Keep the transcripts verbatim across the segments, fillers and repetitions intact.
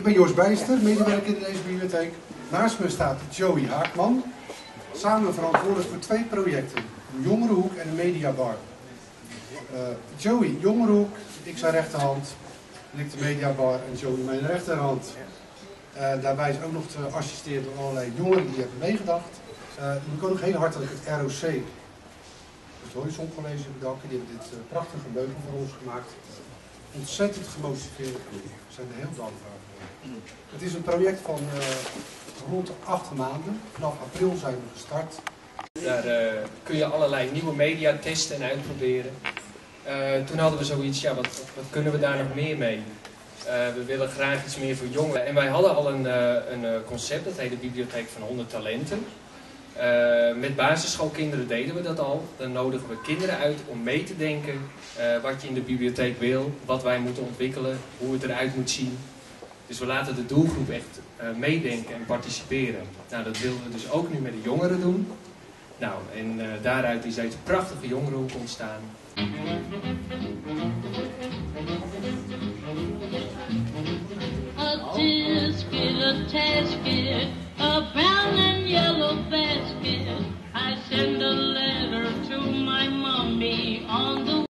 Ik ben Joost Bijster, medewerker in deze bibliotheek. Naast me staat Joey Haakman. Samen verantwoordelijk voor twee projecten. Een jongerenhoek en een mediabar. Uh, Joey, jongerenhoek, ik zijn rechterhand. En ik de mediabar en Joey mijn rechterhand. Uh, daarbij is ook nog geassisteerd door allerlei jongeren die hebben meegedacht. Uh, ik wil ook heel hartelijk het R O C, het Horizon College, bedanken. Die hebben dit uh, prachtige meubel voor ons gemaakt. Ontzettend gemotiveerd. We zijn er heel dankbaar voor. Het is een project van uh, rond de acht maanden. Vanaf april zijn we gestart. Daar uh, kun je allerlei nieuwe media testen en uitproberen. Uh, toen hadden we zoiets, ja, wat, wat kunnen we daar nog meer mee? Uh, we willen graag iets meer voor jongeren. En wij hadden al een, uh, een concept, dat heet de Bibliotheek van honderd Talenten. Uh, met basisschoolkinderen deden we dat al. Dan nodigen we kinderen uit om mee te denken uh, wat je in de bibliotheek wil, wat wij moeten ontwikkelen, hoe het eruit moet zien. Dus we laten de doelgroep echt uh, meedenken en participeren. Nou, dat willen we dus ook nu met de jongeren doen. Nou, en uh, daaruit is deze prachtige jongerenhoek ontstaan. A tisket, a tasket, a brown and yellow basket. I send a letter to my mommy on the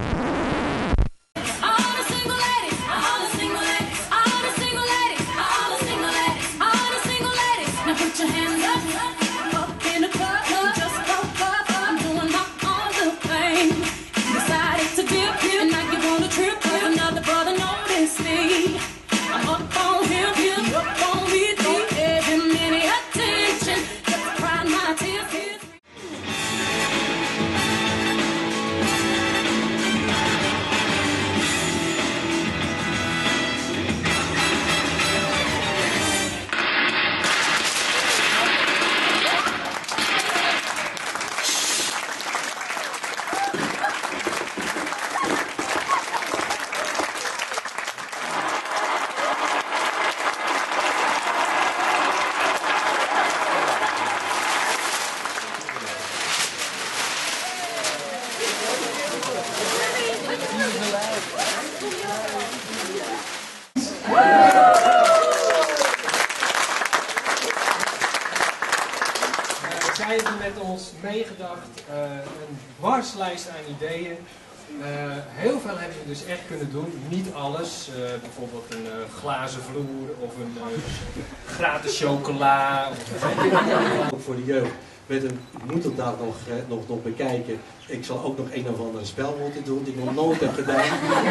Zij hebben met ons meegedacht, uh, een dwarslijst aan ideeën. Uh, heel veel hebben we dus echt kunnen doen, niet alles. Uh, bijvoorbeeld een uh, glazen vloer of een uh, gratis chocola. Ook voor de jeugd. Met een, ik moet het daar nog, nog, nog bekijken. Ik zal ook nog een of ander spel moeten doen die ik nog nooit heb gedaan.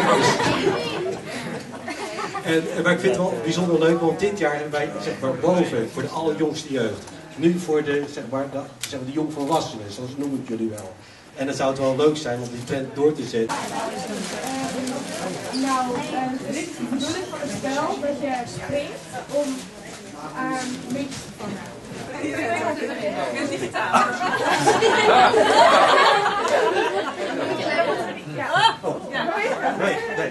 en, maar ik vind het wel bijzonder leuk, want dit jaar hebben wij zeg maar, boven voor de allerjongste jeugd. Nu voor de, zeg maar, de, zeg maar, de jongvolwassenen, zoals noem ik jullie wel. En dan zou het wel leuk zijn om die trend door te zetten. Uh, nou, uh, dit is de bedoeling van het spel, dat je springt om aan uh, mee te vangen. Ik ben digitaal. Oh, nee, nee.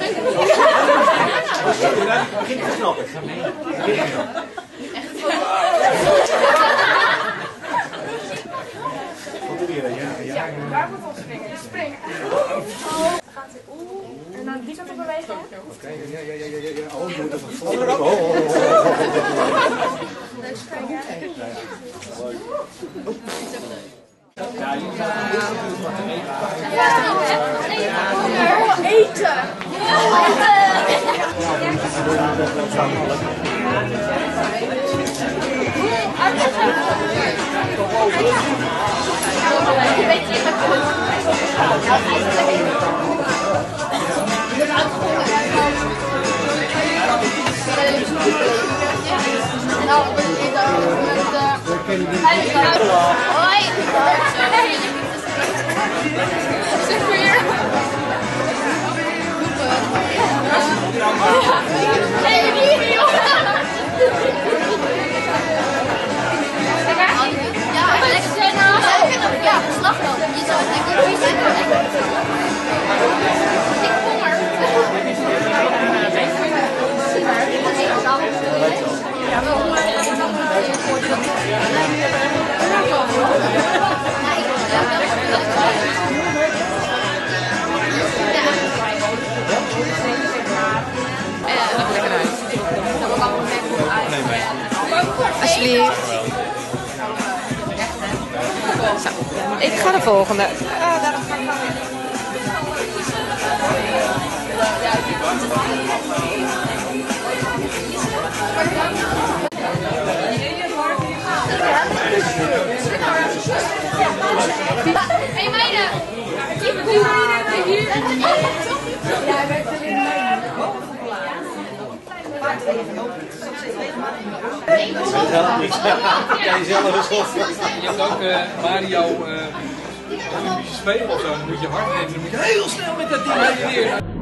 Begin te snappen. Wat doe je dan? Ja, ja. Daar moet op springen. Springen. Dan gaat hij oeh. En dan die kant op bewegen. Oké, ja, ja, ja, ja, ja. Oh, je moet even volgen. Oh, oh, oh. Dus springen. Ja, jullie gaan eten. Eten. Hoi! Zeg weer! Hey, hier, joh! Ja, lekker zijn. Ja, slag dan. Je zou het lekker doen. Ik kom er. Ja, wel. Ja, Zo, ik ga de volgende. Uh, daarom ga ik wel weer. Hey meiden! Jij werkt er in Kan je zelf eens op. Je hebt ook uh, Mario uh, Olympische Spelen of zo. Dan moet je hard nemen. Dan moet je heel snel met dat ding heen en weer.